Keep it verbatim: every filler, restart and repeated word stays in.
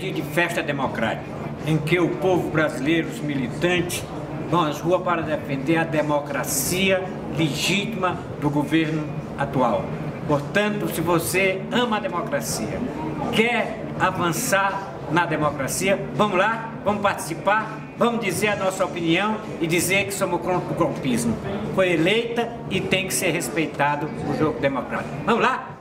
dia de festa democrática, em que o povo brasileiro, os militantes, vão às ruas para defender a democracia legítima do governo atual. Portanto, se você ama a democracia, quer avançar na democracia, vamos lá, vamos participar, vamos dizer a nossa opinião e dizer que somos contra o golpismo. Foi eleita e tem que ser respeitado o jogo democrático. Vamos lá?